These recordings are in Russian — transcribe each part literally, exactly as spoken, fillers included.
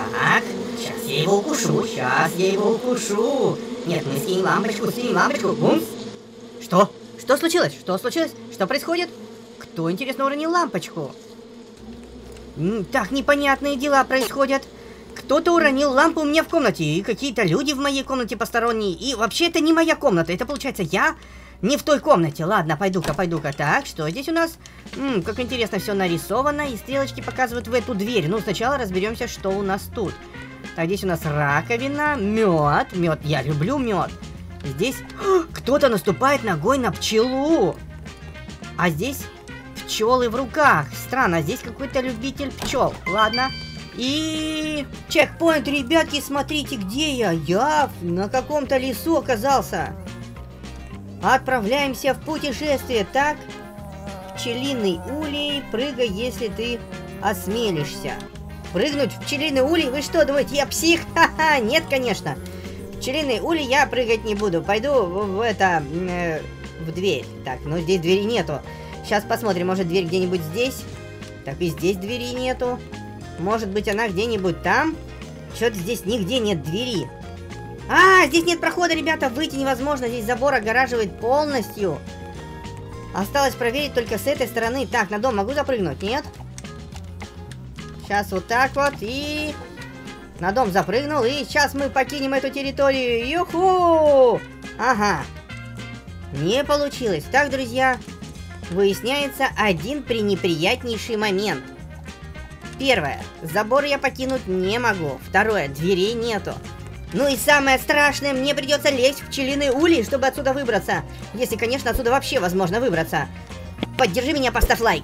Так, сейчас я его укушу, сейчас я его укушу. Нет, мы скинем лампочку, скинем лампочку. Бумс. Что? Что случилось? Что случилось? Что происходит? Кто, интересно, уронил лампочку? М, Так, непонятные дела происходят. Кто-то уронил лампу у меня в комнате, и какие-то люди в моей комнате посторонние. И вообще это не моя комната, это получается я не в той комнате. Ладно, пойду-ка, пойду-ка. Так, что здесь у нас? М, как интересно все нарисовано, и стрелочки показывают в эту дверь. Ну, сначала разберемся, что у нас тут. Так, здесь у нас раковина, мед. Мед, я люблю мед. Здесь кто-то наступает ногой на пчелу. А здесь пчелы в руках. Странно, а здесь какой-то любитель пчел. Ладно. И чекпоинт, ребятки, смотрите, где я. Я на каком-то лесу оказался. Отправляемся в путешествие. Так, пчелиный улей, прыгай, если ты осмелишься. Прыгнуть в пчелиный улей? Вы что, думаете, я псих? Ха-ха, нет, конечно. В пчелиный улей я прыгать не буду. Пойду в, в это, э, в дверь. Так, ну здесь двери нету. Сейчас посмотрим, может дверь где-нибудь здесь? Так, и здесь двери нету. Может быть, она где-нибудь там? Что-то здесь нигде нет двери. А, здесь нет прохода, ребята, выйти невозможно. Здесь забор огораживает полностью. Осталось проверить только с этой стороны. Так, на дом могу запрыгнуть? Нет? Сейчас вот так вот и... На дом запрыгнул, и сейчас мы покинем эту территорию. Юху! Ага. Не получилось. Так, друзья, выясняется один пренеприятнейший момент. Первое. Забор я покинуть не могу. Второе. Дверей нету. Ну и самое страшное, мне придется лезть в пчелиный улей, чтобы отсюда выбраться. Если, конечно, отсюда вообще возможно выбраться. Поддержи меня, поставь лайк.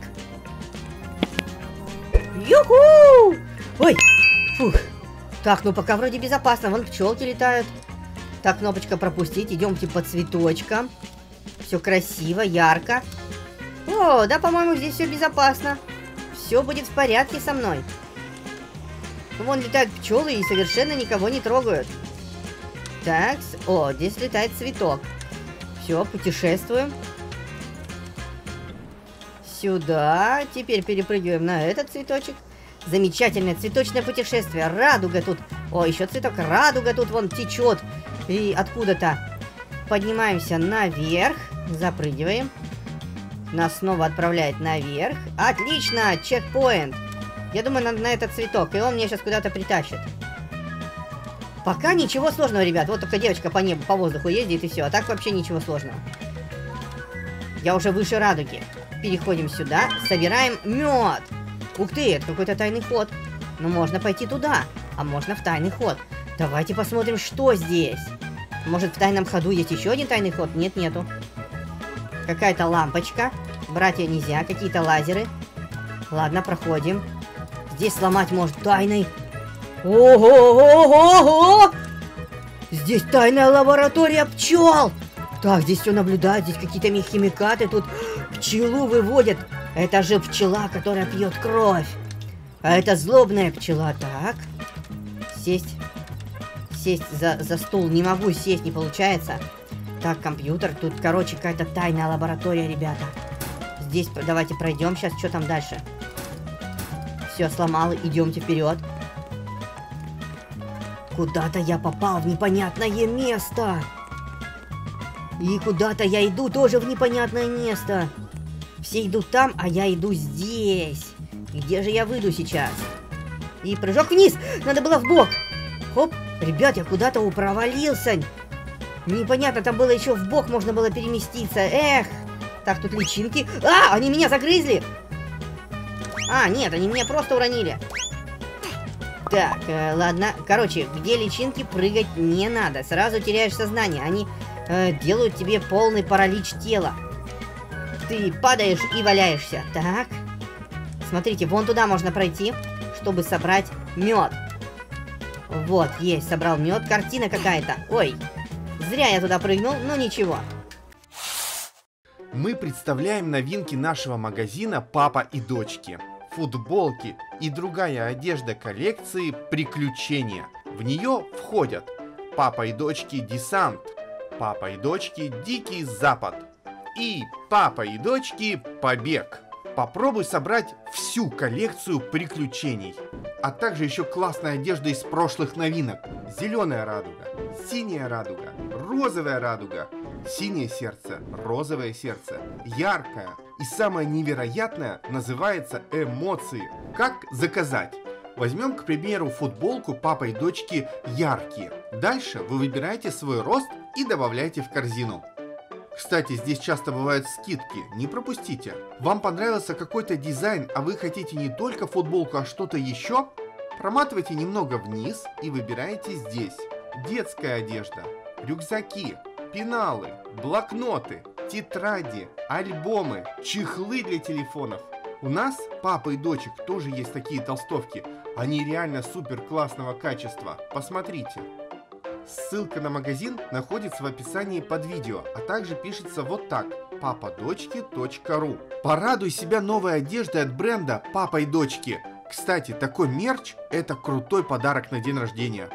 Юху! Ой! Фух. Так, ну пока вроде безопасно. Вон пчелки летают. Так, кнопочка пропустить. Идемте по цветочкам. Все красиво, ярко. О, да, по-моему, здесь все безопасно. Все будет в порядке со мной. Вон летают пчелы и совершенно никого не трогают. Так, о, здесь летает цветок. Все, путешествуем. Сюда. Теперь перепрыгиваем на этот цветочек. Замечательное цветочное путешествие. Радуга тут. О, еще цветок. Радуга тут вон течет. И откуда-то. Поднимаемся наверх. Запрыгиваем. Нас снова отправляет наверх. Отлично, чекпоинт. Я думаю, надо на этот цветок, и он меня сейчас куда-то притащит. Пока ничего сложного, ребят. Вот только девочка по небу, по воздуху ездит, и все. А так вообще ничего сложного. Я уже выше радуги. Переходим сюда, собираем мед. Ух ты, это какой-то тайный ход. Ну, можно пойти туда, а можно в тайный ход. Давайте посмотрим, что здесь. Может, в тайном ходу есть еще один тайный ход? Нет, нету. Какая-то лампочка. Брать ее нельзя. Какие-то лазеры. Ладно, проходим. Здесь сломать может тайный. Ого-го-го-го! Здесь тайная лаборатория пчел. Так, здесь все наблюдают. Здесь какие-то химикаты. Тут пчелу выводят. Это же пчела, которая пьет кровь. А это злобная пчела. Так. Сесть. Сесть за, за стул. Не могу сесть, не получается. Так, компьютер. Тут, короче, какая-то тайная лаборатория, ребята. Здесь давайте пройдем сейчас. Что там дальше? Все, сломал. Идемте вперед. Куда-то я попал в непонятное место. И куда-то я иду тоже в непонятное место. Все идут там, а я иду здесь. Где же я выйду сейчас? И прыжок вниз. Надо было вбок. Хоп. Ребят, я куда-то провалился. Непонятно, там было еще вбок можно было переместиться. Эх. Так, тут личинки. А, они меня загрызли. А, нет, они меня просто уронили. Так, э, ладно. Короче, где личинки, прыгать не надо. Сразу теряешь сознание. Они э, делают тебе полный паралич тела. Ты падаешь и валяешься. Так. Смотрите, вон туда можно пройти, чтобы собрать мед. Вот, есть, собрал мед. Картина какая-то. Ой, зря я туда прыгнул, но ничего. Мы представляем новинки нашего магазина «Папа и дочки». Футболки и другая одежда коллекции «Приключения». В нее входят «Папа и дочки Десант», «Папа и дочки Дикий Запад» и «Папа и дочки Побег». Попробуй собрать всю коллекцию приключений. А также еще классная одежда из прошлых новинок. Зеленая радуга, синяя радуга, розовая радуга, синее сердце, розовое сердце, яркое. И самое невероятное называется эмоции. Как заказать? Возьмем, к примеру, футболку папа и дочки яркие. Дальше вы выбираете свой рост и добавляете в корзину. Кстати, здесь часто бывают скидки, не пропустите. Вам понравился какой-то дизайн, а вы хотите не только футболку, а что-то еще? Проматывайте немного вниз и выбираете здесь. Детская одежда, рюкзаки, пеналы, блокноты, тетради, альбомы, чехлы для телефонов. У нас, папа и дочек, тоже есть такие толстовки. Они реально супер классного качества. Посмотрите. Ссылка на магазин находится в описании под видео, а также пишется вот так: папа дочки точка ру. Порадуй себя новой одеждой от бренда «Папа и дочки». Кстати, такой мерч – это крутой подарок на день рождения.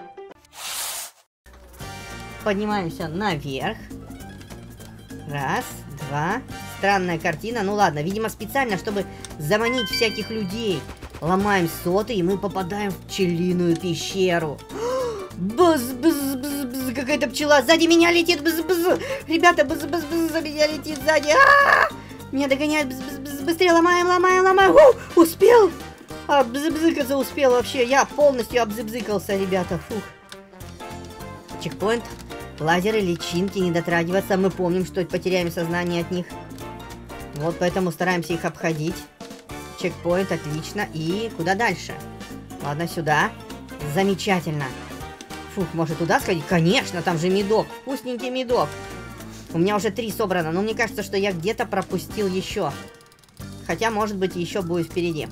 Поднимаемся наверх. Раз, два. Странная картина. Ну ладно, видимо специально, чтобы заманить всяких людей. Ломаем соты, и мы попадаем в пчелиную пещеру. Бз-бз-бз-бз, какая-то пчела сзади меня летит. Бз-бз. Ребята, бз-бз-бз, за меня летит сзади. А-а-а! Меня догоняет. Бз-бз-бз, быстрее ломаем, ломаем, ломаем. У, успел. А, бзыбзыкаться успел вообще. Я полностью обзыбзыкался, ребята. Фух. Чекпоинт. Лазеры, личинки, не дотрагиваться. Мы помним, что потеряем сознание от них. Вот поэтому стараемся их обходить. Чекпоинт, отлично. И куда дальше? Ладно, сюда. Замечательно. Фух, может туда сходить? Конечно, там же медок. Вкусненький медок. У меня уже три собрано, но мне кажется, что я где-то пропустил еще. Хотя, может быть, еще будет впереди.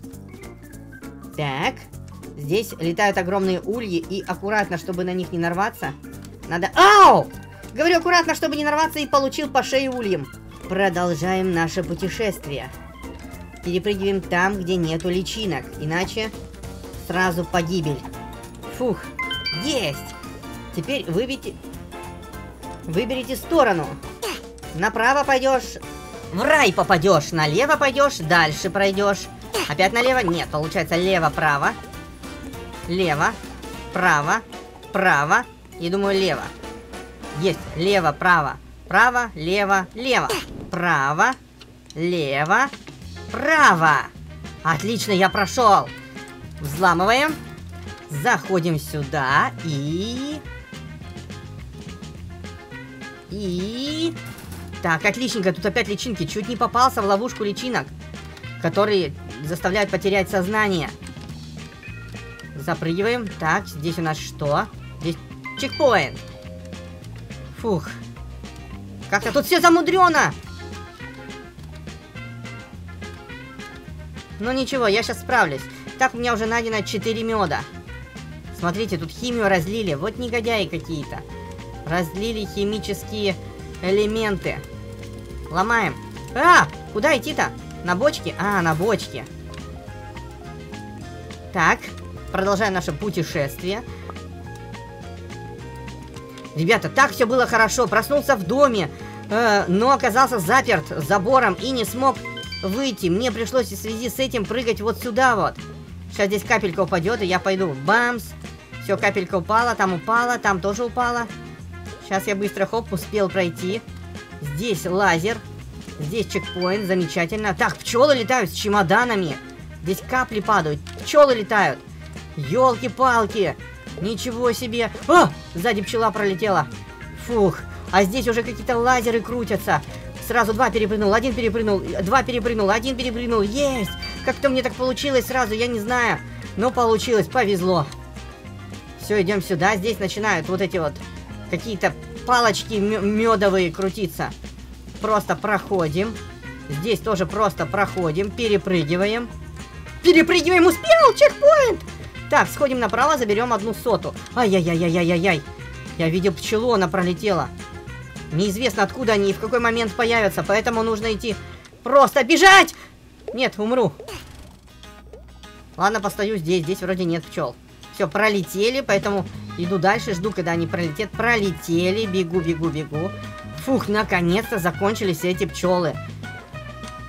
Так. Здесь летают огромные ульи, и аккуратно, чтобы на них не нарваться, надо... Ау! Говорю, аккуратно, чтобы не нарваться, и получил по шее ульем. Продолжаем наше путешествие. Перепрыгиваем там, где нету личинок, иначе сразу погибель. Фух. Есть! Теперь выберите... Выберите сторону. Направо пойдешь, в рай попадешь. Налево пойдешь, дальше пройдешь. Опять налево? Нет, получается лево-право. Лево, право, право. И думаю, лево. Есть. Лево, право. Право, лево, лево. Право, лево, право. Отлично, я прошел. Взламываем. Заходим сюда и... И... Так, отличненько. Тут опять личинки. Чуть не попался в ловушку личинок, которые заставляют потерять сознание. Запрыгиваем. Так, здесь у нас что? Здесь чекпоинт. Фух. Как-то тут все замудрено. Ну ничего, я сейчас справлюсь. Так, у меня уже найдено четыре меда. Смотрите, тут химию разлили. Вот негодяи какие-то. Разлили химические элементы. Ломаем. А, куда идти-то? На бочке? А, на бочке. Так, продолжаем наше путешествие. Ребята, так все было хорошо. Проснулся в доме, э, но оказался заперт забором и не смог выйти. Мне пришлось в связи с этим прыгать вот сюда вот. Сейчас здесь капелька упадет, и я пойду. Бамс. Все, капелька упала, там упала, там тоже упала. Сейчас я быстро, хоп, успел пройти. Здесь лазер. Здесь чекпоинт, замечательно. Так, пчелы летают с чемоданами. Здесь капли падают, пчелы летают. Ёлки-палки. Ничего себе. А, сзади пчела пролетела. Фух, а здесь уже какие-то лазеры крутятся. Сразу два перепрыгнул, один перепрыгнул, два перепрыгнул, один перепрыгнул. Есть! Как-то мне так получилось сразу, я не знаю. Но получилось, повезло. Все, идем сюда. Здесь начинают вот эти вот какие-то палочки медовые крутиться. Просто проходим. Здесь тоже просто проходим, перепрыгиваем. Перепрыгиваем, успел! Чекпоинт! Так, сходим направо, заберем одну соту. Ай-яй-яй-яй-яй-яй. Я видел пчелу, она пролетела. Неизвестно, откуда они и в какой момент появятся, поэтому нужно идти просто бежать! Нет, умру. Ладно, постою здесь, здесь вроде нет пчел. Все, пролетели, поэтому иду дальше, жду, когда они пролетят. Пролетели, бегу, бегу, бегу. Фух, наконец-то закончились эти пчелы.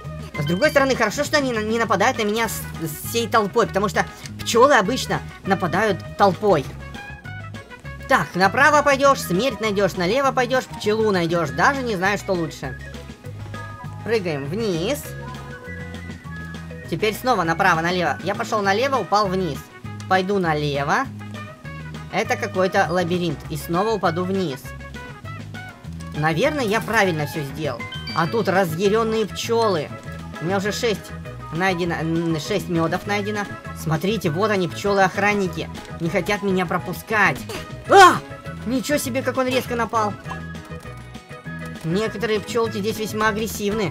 С другой стороны, хорошо, что они не нападают на меня с, с всей толпой, потому что пчелы обычно нападают толпой. Так, направо пойдешь, смерть найдешь, налево пойдешь, пчелу найдешь. Даже не знаю, что лучше. Прыгаем вниз. Теперь снова направо-налево. Я пошел налево, упал вниз. Пойду налево. Это какой-то лабиринт. И снова упаду вниз. Наверное, я правильно все сделал. А тут разъяренные пчелы. У меня уже шесть найдено, шесть медов найдено. Смотрите, вот они, пчелы-охранники. Не хотят меня пропускать. А! Ничего себе, как он резко напал. Некоторые пчелки здесь весьма агрессивны.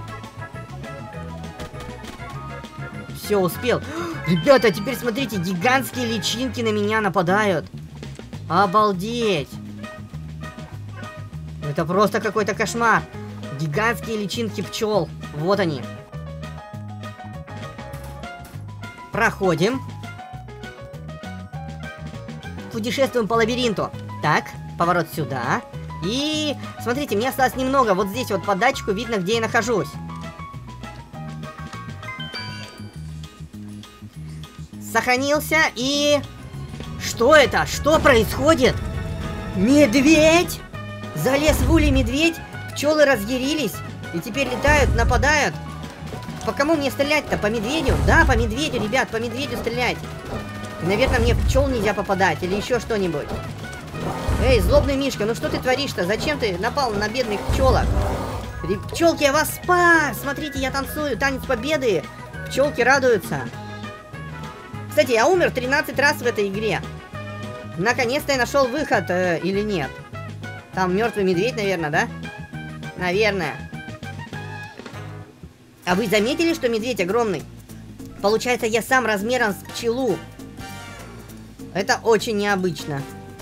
Все, успел. Ребята, теперь смотрите, гигантские личинки на меня нападают. Обалдеть. Это просто какой-то кошмар. Гигантские личинки пчел. Вот они. Проходим. Путешествуем по лабиринту. Так, поворот сюда. И смотрите, мне осталось немного. Вот здесь вот по датчику видно, где я нахожусь. Сохранился и... Что это? Что происходит? Медведь! Залез в улей медведь. Пчелы разъярились. И теперь летают, нападают. По кому мне стрелять-то? По медведю? Да, по медведю, ребят, по медведю стрелять. И, наверное, мне в пчел нельзя попадать. Или еще что-нибудь. Эй, злобный мишка, ну что ты творишь-то? Зачем ты напал на бедных пчелок? Пчелки, я вас спас! Смотрите, я танцую, танец победы. Пчелки радуются. Кстати, я умер тринадцать раз в этой игре. Наконец-то я нашел выход, э, или нет? Там мертвый медведь, наверное, да? Наверное. А вы заметили, что медведь огромный? Получается, я сам размером с пчелу. Это очень необычно.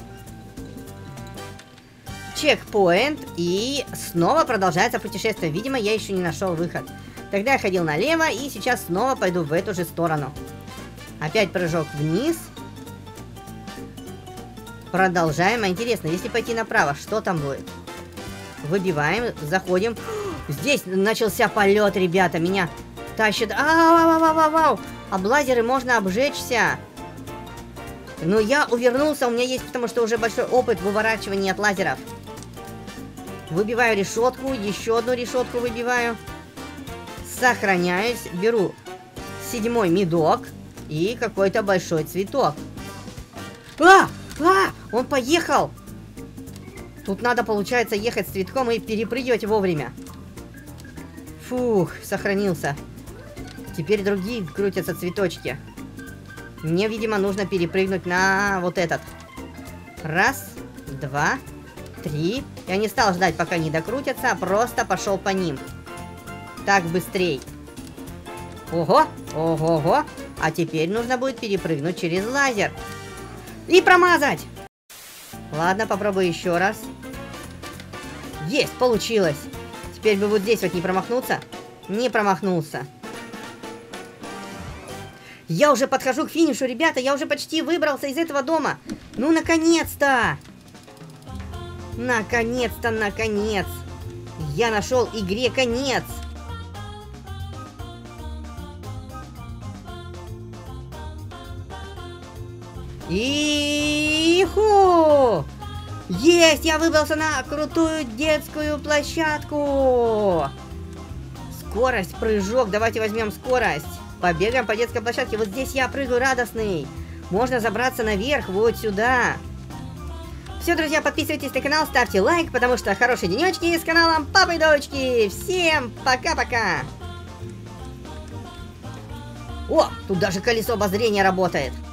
Чекпоинт. И снова продолжается путешествие. Видимо, я еще не нашел выход. Тогда я ходил налево, и сейчас снова пойду в эту же сторону. Опять прыжок вниз. Продолжаем. А интересно, если пойти направо, что там будет? Выбиваем, заходим. Здесь начался полет, ребята. Меня тащит. Ау-ау-ау-ау-ау. Об лазеры можно обжечься. Но я увернулся, у меня есть, потому что уже большой опыт в уворачивании от лазеров. Выбиваю решетку, еще одну решетку выбиваю. Сохраняюсь, беру седьмой медок и какой-то большой цветок. А! А! Он поехал! Тут надо, получается, ехать с цветком и перепрыгивать вовремя. Фух, сохранился. Теперь другие крутятся цветочки. Мне, видимо, нужно перепрыгнуть на вот этот. Раз, два, три. Я не стал ждать, пока не докрутятся, а просто пошел по ним. Так быстрей. Ого, ого-го. А теперь нужно будет перепрыгнуть через лазер. И промазать. Ладно, попробую еще раз. Есть, получилось. Теперь бы вот здесь вот не промахнуться. Не промахнулся. Я уже подхожу к финишу, ребята. Я уже почти выбрался из этого дома. Ну, наконец-то. Наконец-то, наконец. Я нашел игре конец. Иху! Есть! Я выбрался на крутую детскую площадку! Скорость, прыжок. Давайте возьмем скорость. Побегаем по детской площадке. Вот здесь я прыгаю радостный. Можно забраться наверх, вот сюда. Все, друзья, подписывайтесь на канал, ставьте лайк, потому что хорошие денечки с каналом Папа и Дочки. Всем пока-пока! О, тут даже колесо обозрения работает.